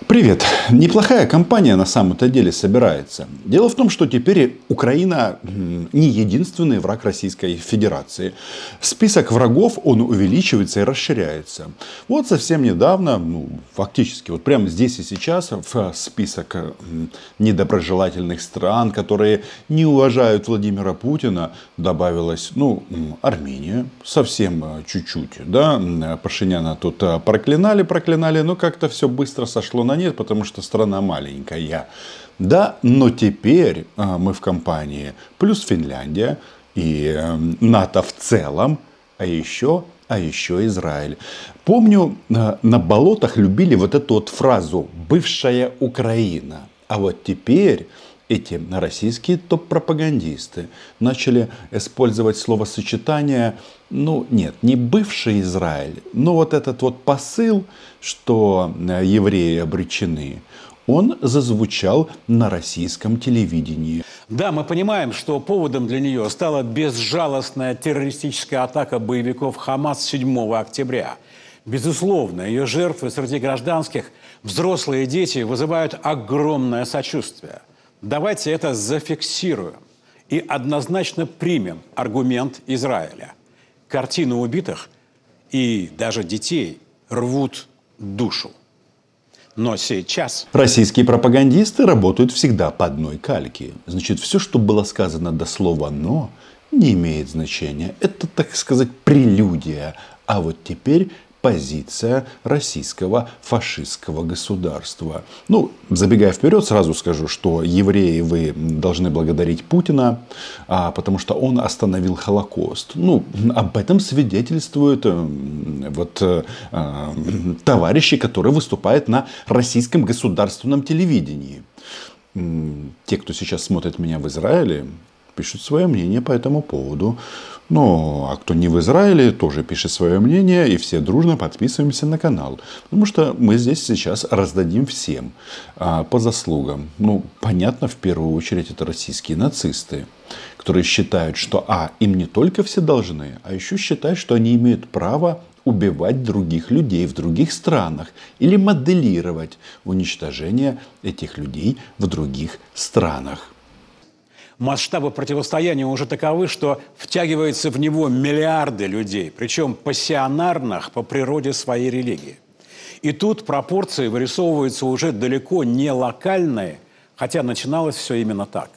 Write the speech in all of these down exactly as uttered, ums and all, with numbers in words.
Привет. Неплохая компания на самом-то деле собирается. Дело в том, что теперь Украина не единственный враг Российской Федерации. Список врагов, он увеличивается и расширяется. Вот совсем недавно, ну, фактически, вот прямо здесь и сейчас в список недоброжелательных стран, которые не уважают Владимира Путина, добавилась, ну, Армения. Совсем чуть-чуть, да. Пашиняна тут проклинали, проклинали, но как-то все быстро сошло на нет, потому что страна маленькая. Да, но теперь а, мы в компании плюс Финляндия и э, НАТО в целом, а еще, а еще Израиль. Помню, э, на болотах любили вот эту вот фразу «бывшая Украина». А вот теперь эти российские топ-пропагандисты начали использовать словосочетание, ну нет, не бывший Израиль, но вот этот вот посыл, что евреи обречены, он зазвучал на российском телевидении. Да, мы понимаем, что поводом для нее стала безжалостная террористическая атака боевиков Хамас седьмого октября. Безусловно, ее жертвы среди гражданских, взрослые и дети, вызывают огромное сочувствие. Давайте это зафиксируем и однозначно примем аргумент Израиля. Картины убитых и даже детей рвут душу. Но сейчас... Российские пропагандисты работают всегда по одной кальке. Значит, все, что было сказано до слова «но», не имеет значения. Это, так сказать, прелюдия. А вот теперь позиция российского фашистского государства. Ну, забегая вперед, сразу скажу, что евреи, вы должны благодарить Путина, а, потому что он остановил Холокост. Ну, об этом свидетельствуют а, вот, а, товарищи, которые выступают на российском государственном телевидении. Те, кто сейчас смотрит меня в Израиле, пишут свое мнение по этому поводу. Ну, а кто не в Израиле, тоже пишет свое мнение. И все дружно подписываемся на канал. Потому что мы здесь сейчас раздадим всем а, по заслугам. Ну, понятно, в первую очередь, это российские нацисты, которые считают, что а, им не только все должны, а еще считают, что они имеют право убивать других людей в других странах или моделировать уничтожение этих людей в других странах. Масштабы противостояния уже таковы, что втягиваются в него миллиарды людей, причем пассионарных по природе своей религии. И тут пропорции вырисовываются уже далеко не локальные, хотя начиналось все именно так.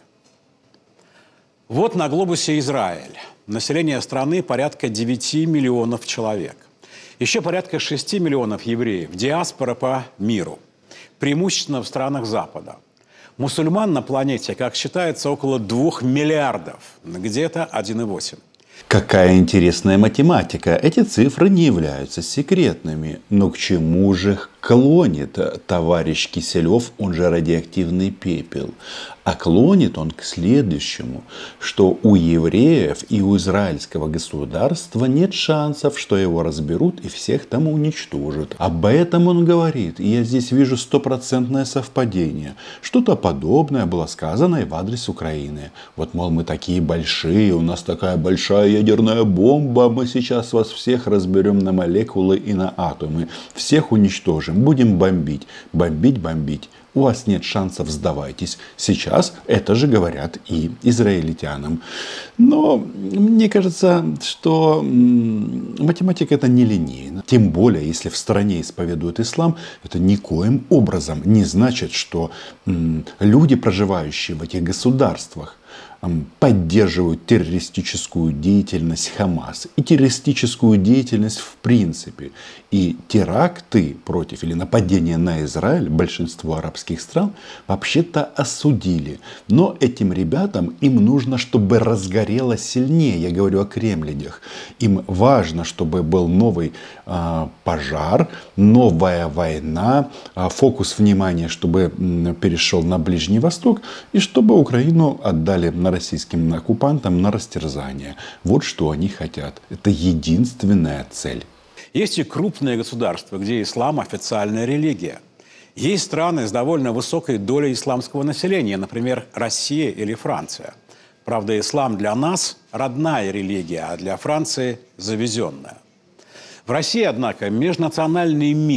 Вот на глобусе Израиль. Население страны порядка девяти миллионов человек. Еще порядка шести миллионов евреев, диаспора по миру, преимущественно в странах Запада. Мусульман на планете, как считается, около двух миллиардов, где-то один и восемь. Какая интересная математика. Эти цифры не являются секретными. Но к чему же клонит товарищ Киселев, он же радиоактивный пепел? А клонит он к следующему, что у евреев и у израильского государства нет шансов, что его разберут и всех там уничтожат. Об этом он говорит. И я здесь вижу стопроцентное совпадение. Что-то подобное было сказано и в адрес Украины. Вот, мол, мы такие большие, у нас такая большая ядерная бомба, мы сейчас вас всех разберем на молекулы и на атомы. Всех уничтожим, будем бомбить, бомбить, бомбить. У вас нет шансов, сдавайтесь. Сейчас это же говорят и израильтянам. Но мне кажется, что математика это не линейно. Тем более, если в стране исповедуют ислам, это никоим образом не значит, что люди, проживающие в этих государствах, поддерживают террористическую деятельность Хамас и террористическую деятельность в принципе. И теракты против или нападения на Израиль большинство арабских стран вообще-то осудили. Но этим ребятам им нужно, чтобы разгорелось сильнее. Я говорю о кремлинях. Им важно, чтобы был новый а, пожар, новая война, а, фокус внимания, чтобы м, перешел на Ближний Восток и чтобы Украину отдали на российским оккупантам на растерзание. Вот что они хотят. Это единственная цель. Есть и крупные государства, где ислам – официальная религия. Есть страны с довольно высокой долей исламского населения, например, Россия или Франция. Правда, ислам для нас – родная религия, а для Франции – завезенная. В России, однако, межнациональный мир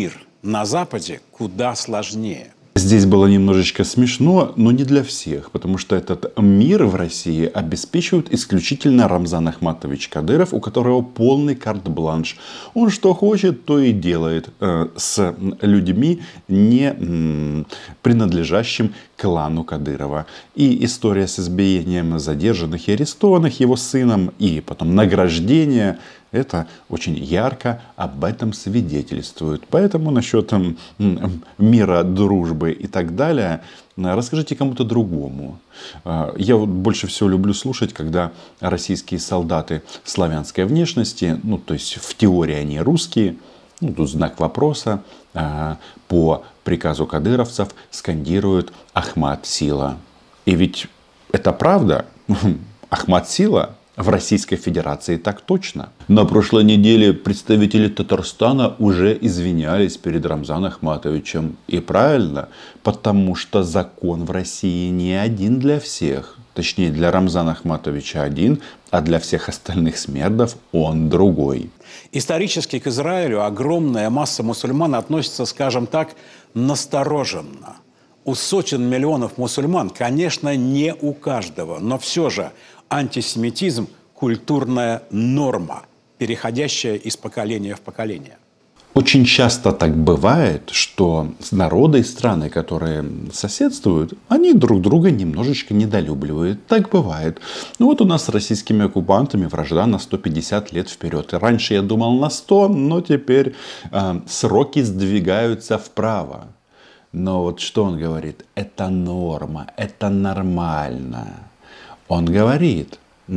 На Западе куда сложнее. Здесь было немножечко смешно, но не для всех, потому что этот мир в России обеспечивает исключительно Рамзан Ахматович Кадыров, у которого полный карт-бланш. Он что хочет, то и делает э, с людьми, не м, принадлежащим клану Кадырова. И история с избиением задержанных и арестованных его сыном, и потом награждение, это очень ярко об этом свидетельствует. Поэтому насчет м, мира, дружбы и так далее расскажите кому-то другому. Я вот больше всего люблю слушать, когда российские солдаты славянской внешности, ну то есть в теории они русские, ну, тут знак вопроса, по приказу кадыровцев скандируют «Ахмат сила». И ведь это правда. Ахмат сила. В Российской Федерации так точно. На прошлой неделе представители Татарстана уже извинялись перед Рамзаном Ахматовичем. И правильно, потому что закон в России не один для всех. Точнее, для Рамзана Ахматовича один, а для всех остальных смердов он другой. Исторически к Израилю огромная масса мусульман относится, скажем так, настороженно. У сотен миллионов мусульман, конечно, не у каждого, но все же антисемитизм – культурная норма, переходящая из поколения в поколение. Очень часто так бывает, что народы и страны, которые соседствуют, они друг друга немножечко недолюбливают. Так бывает. Ну вот у нас с российскими оккупантами вражда на сто пятьдесят лет вперед. И раньше я думал на сто, но теперь э, сроки сдвигаются вправо. Но вот что он говорит? Это норма, это нормально. Он говорит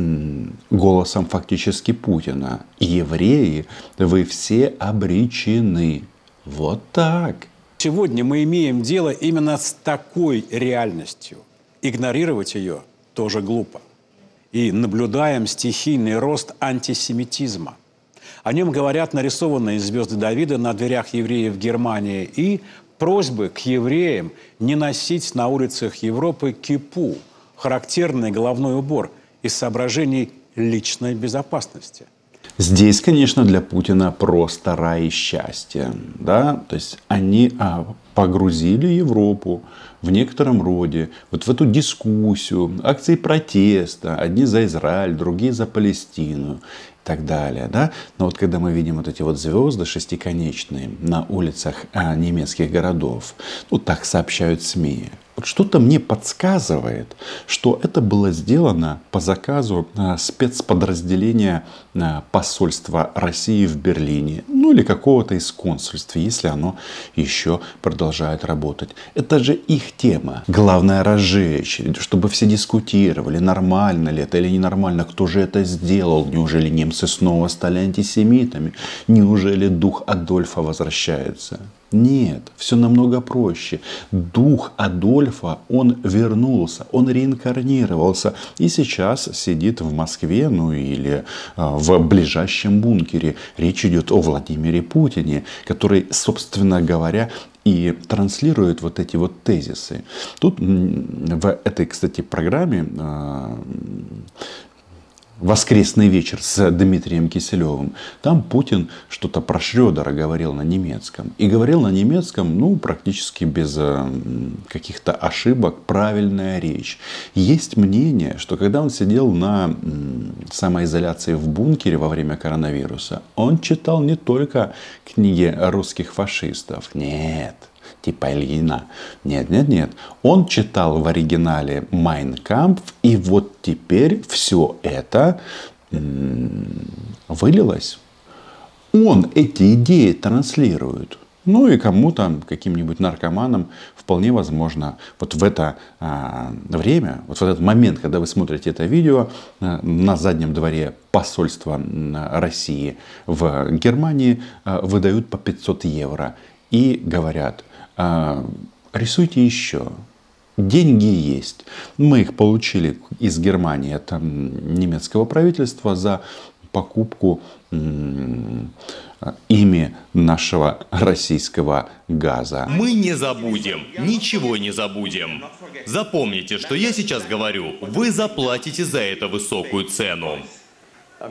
голосом фактически Путина: евреи, вы все обречены. Вот так. Сегодня мы имеем дело именно с такой реальностью. Игнорировать ее тоже глупо. И наблюдаем стихийный рост антисемитизма. О нем говорят нарисованные звезды Давида на дверях евреев Германии и просьбы к евреям не носить на улицах Европы кипу, характерный головной убор, из соображений личной безопасности. Здесь, конечно, для Путина просто рай счастья. Да? То есть они а, погрузили Европу в некотором роде вот в эту дискуссию, акции протеста. Одни за Израиль, другие за Палестину и так далее. Да? Но вот когда мы видим вот эти вот звезды шестиконечные на улицах а, немецких городов, ну так сообщают СМИ, вот что-то мне подсказывает, что это было сделано по заказу спецподразделения посольства России в Берлине. Ну или какого-то из консульств, если оно еще продолжает работать. Это же их тема. Главное разжечь, чтобы все дискутировали, нормально ли это или ненормально, кто же это сделал. Неужели немцы снова стали антисемитами? Неужели дух Адольфа возвращается? Нет, все намного проще. Дух Адольфа, он вернулся, он реинкарнировался. И сейчас сидит в Москве, ну или в ближайшем бункере. Речь идет о Владимире Путине, который, собственно говоря, и транслирует вот эти вот тезисы. Тут в этой, кстати, программе «Воскресный вечер» с Дмитрием Киселевым. Там Путин что-то про Шрёдера говорил на немецком. И говорил на немецком, ну, практически без каких-то ошибок, правильная речь. Есть мнение, что когда он сидел на самоизоляции в бункере во время коронавируса, он читал не только книги русских фашистов. Нет. Типа Ильина. Нет, нет, нет. Он читал в оригинале «Майн Кампф», и вот теперь все это м-м, вылилось. Он эти идеи транслирует. Ну и кому-то, каким-нибудь наркоманам, вполне возможно, вот в это а, время, вот в этот момент, когда вы смотрите это видео, а, на заднем дворе посольства России в Германии а, выдают по пятьсот евро и говорят: рисуйте еще. Деньги есть. Мы их получили из Германии, это немецкого правительства, за покупку ими нашего российского газа. Мы не забудем, ничего не забудем. Запомните, что я сейчас говорю, вы заплатите за это высокую цену.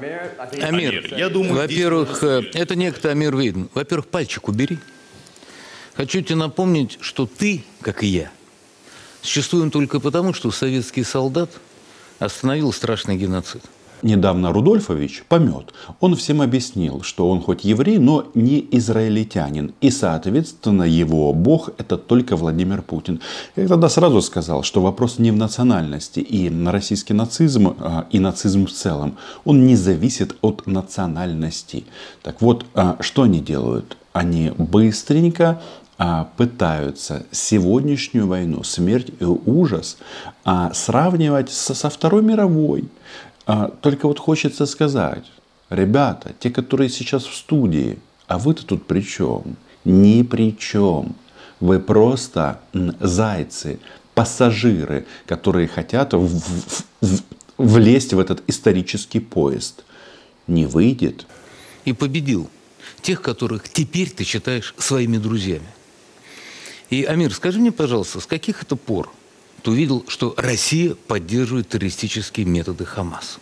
Амир, я думаю, во-первых, здесь... это некто Амир Видн. Во-первых, пальчик убери. Хочу тебе напомнить, что ты, как и я, существуем только потому, что советский солдат остановил страшный геноцид. Недавно Рудольфович, помет, он всем объяснил, что он хоть еврей, но не израильтянин. И, соответственно, его бог – это только Владимир Путин. Я тогда сразу сказал, что вопрос не в национальности. И российский нацизм, и нацизм в целом, он не зависит от национальности. Так вот, что они делают? Они быстренько пытаются сегодняшнюю войну, смерть и ужас сравнивать со Второй мировой. Только вот хочется сказать, ребята, те, которые сейчас в студии, а вы-то тут при чем? Ни при чем. Вы просто зайцы, пассажиры, которые хотят в, в, в, влезть в этот исторический поезд. Не выйдет. И победил тех, которых теперь ты считаешь своими друзьями. И, Амир, скажи мне, пожалуйста, с каких это пор ты увидел, что Россия поддерживает террористические методы Хамас?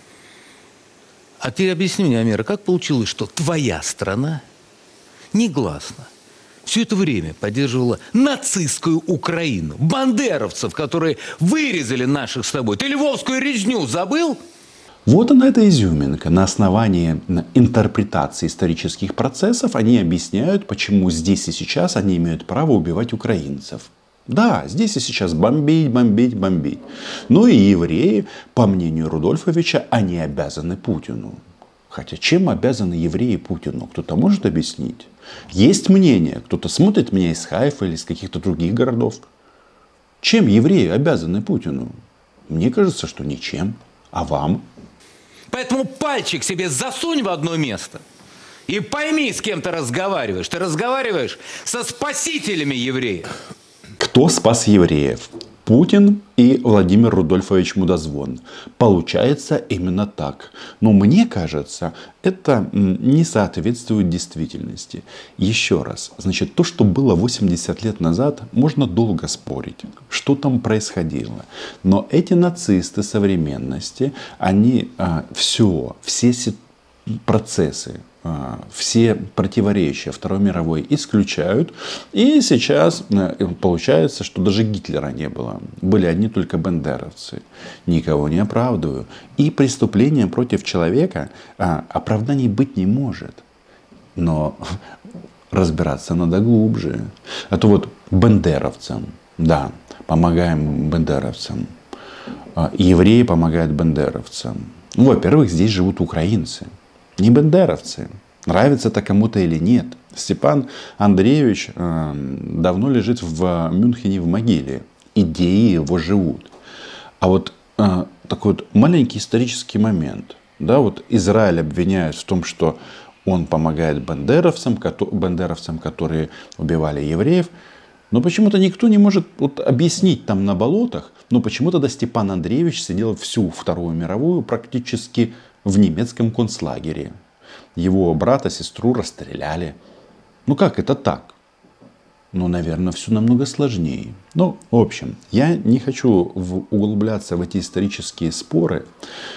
А ты объясни мне, Амир, как получилось, что твоя страна негласно все это время поддерживала нацистскую Украину, бандеровцев, которые вырезали наших с тобой? Ты львовскую резню забыл? Вот она, эта изюминка. На основании интерпретации исторических процессов они объясняют, почему здесь и сейчас они имеют право убивать украинцев. Да, здесь и сейчас бомбить, бомбить, бомбить. Но и евреи, по мнению Рудольфовича, они обязаны Путину. Хотя чем обязаны евреи Путину? Кто-то может объяснить? Есть мнение, кто-то смотрит меня из Хайфа или из каких-то других городов. Чем евреи обязаны Путину? Мне кажется, что ничем. А вам? Поэтому пальчик себе засунь в одно место и пойми, с кем ты разговариваешь. Ты разговариваешь со спасителями евреев. Кто спас евреев? Путин и Владимир Рудольфович Мудозвон. Получается именно так. Но мне кажется, это не соответствует действительности. Еще раз. Значит, то, что было восемьдесят лет назад, можно долго спорить, что там происходило. Но эти нацисты современности, они а, все, все процессы, все противоречия Второй мировой исключают. И сейчас получается, что даже Гитлера не было. Были одни только бандеровцы. Никого не оправдываю. И преступление против человека оправданий быть не может. Но разбираться надо глубже. А то вот бандеровцам, да, помогаем бандеровцам. Евреи помогают бандеровцам. Ну, во-первых, здесь живут украинцы. Не бандеровцы. Нравится это кому-то или нет. Степан Андреевич э, давно лежит в Мюнхене в могиле. Идеи его живут. А вот э, такой вот маленький исторический момент. Да, вот Израиль обвиняют в том, что он помогает бандеровцам, бандеровцам, которые убивали евреев. Но почему-то никто не может вот объяснить там на болотах, но почему тогда Степан Андреевич сидел всю Вторую мировую практически в немецком концлагере. Его брата, сестру расстреляли. Ну как это так? Ну, наверное, все намного сложнее. Ну, в общем, я не хочу в, углубляться в эти исторические споры,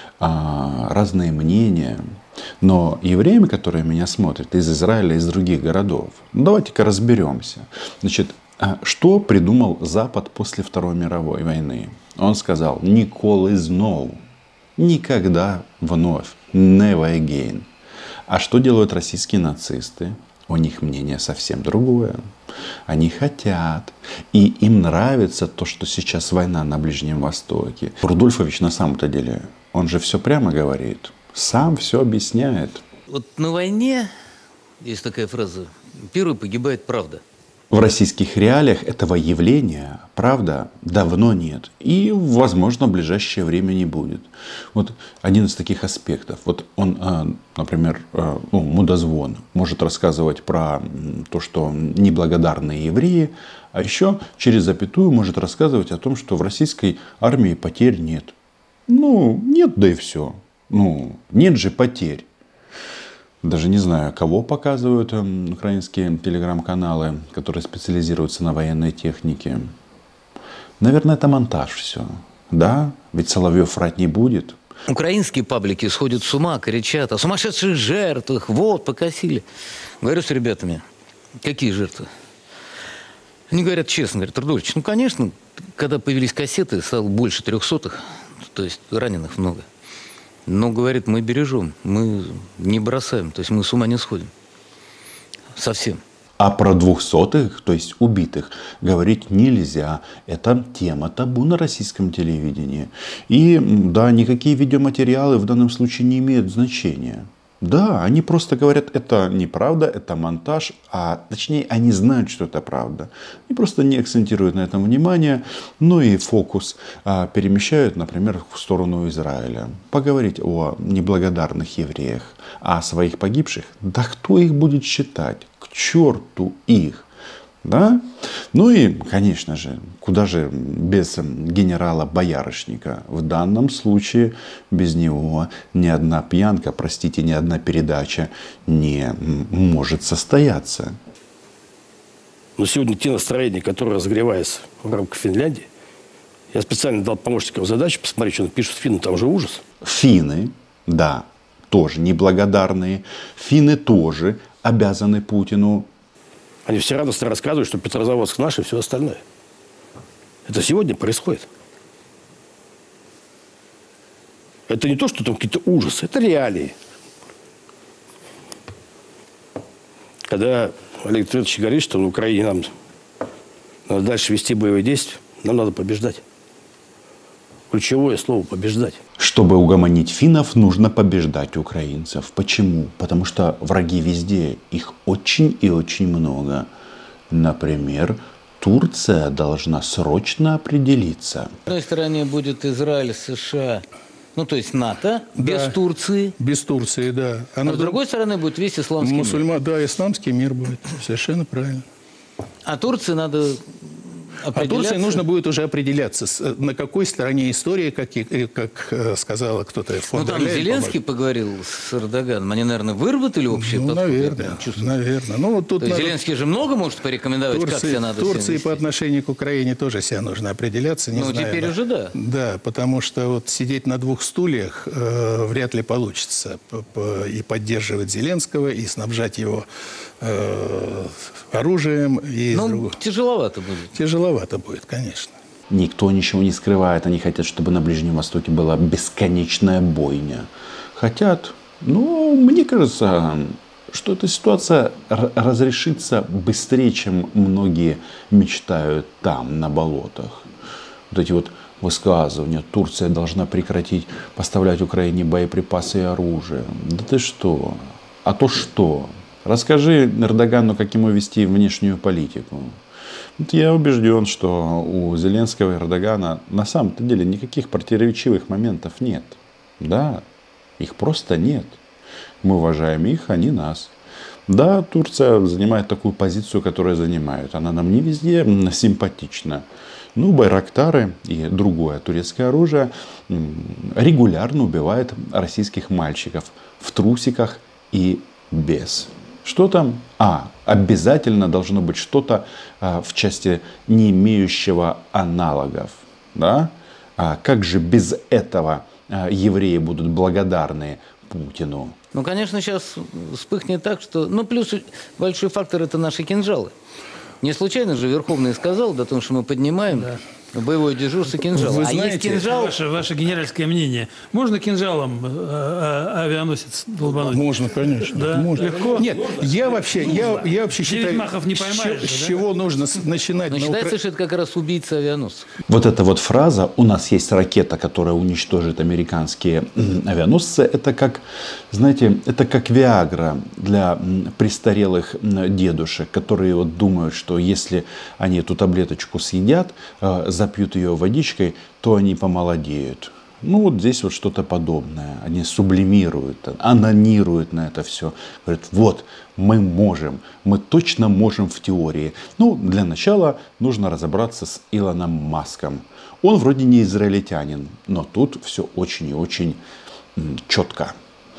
а, разные мнения. Но евреям, которые меня смотрят из Израиля, из других городов, ну, давайте-ка разберемся. Значит, что придумал Запад после Второй мировой войны? Он сказал: «Николы знов». Никогда вновь. Never again. А что делают российские нацисты? У них мнение совсем другое. Они хотят. И им нравится то, что сейчас война на Ближнем Востоке. Рудольфович на самом-то деле, он же все прямо говорит. Сам все объясняет. Вот на войне есть такая фраза: первый погибает правда. В российских реалиях этого явления, правда, давно нет. И, возможно, в ближайшее время не будет. Вот один из таких аспектов. Вот он, например, ну, Мудозвон может рассказывать про то, что неблагодарные евреи, а еще через запятую может рассказывать о том, что в российской армии потерь нет. Ну, нет, да и все. Ну, нет же потерь. Даже не знаю, кого показывают украинские телеграм-каналы, которые специализируются на военной технике. Наверное, это монтаж все. Да? Ведь Соловьев врать не будет. Украинские паблики сходят с ума, кричат о сумасшедших жертвах. Вот, покосили. Говорю с ребятами: какие жертвы? Они говорят честно, говорят, Рудольевич, ну, конечно, когда появились кассеты, стало больше трехсотых, то есть раненых много. Но, говорит, мы бережем, мы не бросаем, то есть мы с ума не сходим. Совсем. А про двухсотых, то есть убитых, говорить нельзя. Это тема табу на российском телевидении. И да, никакие видеоматериалы в данном случае не имеют значения. Да, они просто говорят, это неправда, это монтаж, а точнее они знают, что это правда. Они просто не акцентируют на этом внимание, но и фокус а, перемещают, например, в сторону Израиля. Поговорить о неблагодарных евреях, а о своих погибших. Да кто их будет считать? К черту их! Да? Ну и, конечно же, куда же без генерала Боярышника? В данном случае без него ни одна пьянка, простите, ни одна передача не может состояться. Но сегодня те настроения, которые разогреваются в рамках Финляндии, я специально дал помощникам задачу посмотреть, что пишут финны, там же ужас. Финны, да, тоже неблагодарные. Финны тоже обязаны Путину. Они все радостно рассказывают, что Петрозаводск наш и все остальное. Это сегодня происходит. Это не то, что там какие-то ужасы, это реалии. Когда Олег Твердович говорит, что на Украине нам надо дальше вести боевые действия, нам надо побеждать. Ключевое слово – побеждать. Чтобы угомонить финнов, нужно побеждать украинцев. Почему? Потому что враги везде. Их очень и очень много. Например, Турция должна срочно определиться. С одной стороны будет Израиль, США, ну то есть НАТО, Да, без Турции. Без Турции, да. А с другой стороны будет весь исламский Мусульма... мир. Да, исламский мир будет. Совершенно правильно. А Турции надо А Турции нужно будет уже определяться, на какой стороне истории, как, как сказала кто-то. Ну там Зеленский поговорил с Эрдоганом. Они, наверное, выработали общее ну, подход. Наверное, наверное. Ну, вот тут То есть надо... Зеленский же много может порекомендовать, Турции, как себя надо Турции по отношению к Украине тоже себя нужно определяться. Не ну, знаю, теперь да. уже да. Да, потому что вот сидеть на двух стульях э, вряд ли получится. И поддерживать Зеленского, и снабжать его э, оружием. И ну, другого. тяжеловато будет. Тяжеловато будет, конечно. Никто ничего не скрывает. Они хотят, чтобы на Ближнем Востоке была бесконечная бойня. Хотят. Ну, мне кажется, что эта ситуация разрешится быстрее, чем многие мечтают там, на болотах. Вот эти вот высказывания. Турция должна прекратить поставлять Украине боеприпасы и оружие. Да ты что? А то что? Расскажи Эрдогану, как ему вести внешнюю политику. Вот я убежден, что у Зеленского и Эрдогана на самом-то деле никаких противоречивых моментов нет. Да, их просто нет. Мы уважаем их, они нас. Да, Турция занимает такую позицию, которую занимает. Она нам не везде симпатична. Ну, байрактары и другое турецкое оружие регулярно убивает российских мальчиков в трусиках и без. Что там? А, обязательно должно быть что-то а, в части не имеющего аналогов. Да? А как же без этого а, евреи будут благодарны Путину? Ну, конечно, сейчас вспыхнет так, что... Ну, плюс большой фактор – это наши кинжалы. Не случайно же Верховный сказал, да, о том, что мы поднимаем да. боевое дежурство кинжал. Вы а знаете, есть кинжал... Ваше, ваше генеральское мнение. Можно кинжалом э, э, авианосец долбануть? Можно, конечно. Да? Можно. Легко? Нет, я вообще, я, я вообще Девять считаю, махов не поймаешь с, же, с да? чего нужно с- начинать. Но на считается, Укра... что это как раз убийца авианосцев. Вот эта вот фраза «у нас есть ракета, которая уничтожит американские авианосцы», это как, знаете, это как Виагра для престарелых дедушек, которые вот думают, что если они эту таблеточку съедят, запьют ее водичкой, то они помолодеют. Ну вот здесь вот что-то подобное. Они сублимируют, анонируют на это все. Говорят, вот, мы можем, мы точно можем в теории. Ну, для начала нужно разобраться с Илоном Маском. Он вроде не израильтянин, но тут все очень и очень четко.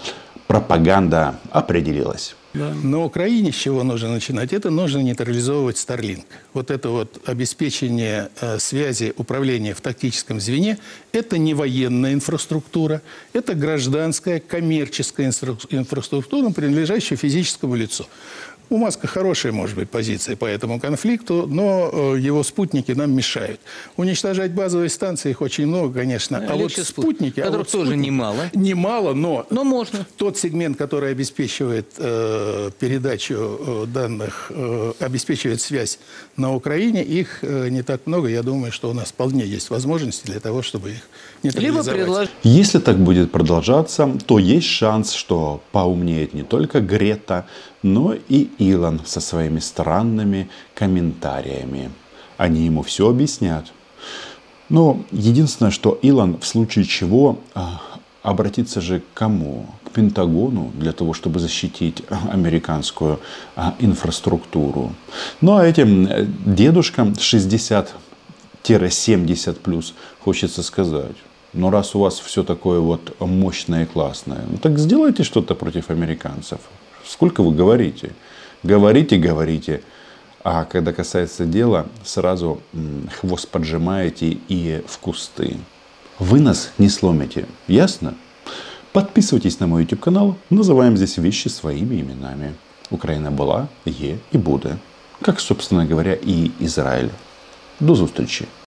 Пропаганда определилась. Да. На Украине с чего нужно начинать? Это нужно нейтрализовывать Starlink. Вот это вот обеспечение э, связи управления в тактическом звене, это не военная инфраструктура, это гражданская коммерческая инфра- инфраструктура, принадлежащая физическому лицу. У Маска хорошая, может быть, позиция по этому конфликту, но его спутники нам мешают. Уничтожать базовые станции, их очень много, конечно. А, а вот спутники... Которых а вот тоже спутники, немало. Немало, но... Но можно. Тот сегмент, который обеспечивает э, передачу э, данных, э, обеспечивает связь на Украине, их э, не так много. Я думаю, что у нас вполне есть возможности для того, чтобы их нейтрализовать. Либо предложить... Если так будет продолжаться, то есть шанс, что поумнеет не только Грета, но и Илон со своими странными комментариями. Они ему все объяснят. Но единственное, что Илон в случае чего обратится же к кому? К Пентагону для того, чтобы защитить американскую инфраструктуру. Ну а этим дедушкам шестьдесят семьдесят плюс хочется сказать: но раз у вас все такое вот мощное и классное, ну так сделайте что-то против американцев. Сколько вы говорите? Говорите, говорите. А когда касается дела, сразу хвост поджимаете и в кусты. Вы нас не сломите. Ясно? Подписывайтесь на мой YouTube канал. Называем здесь вещи своими именами. Украина была, є и будет. Как, собственно говоря, и Израиль. До зустрічі.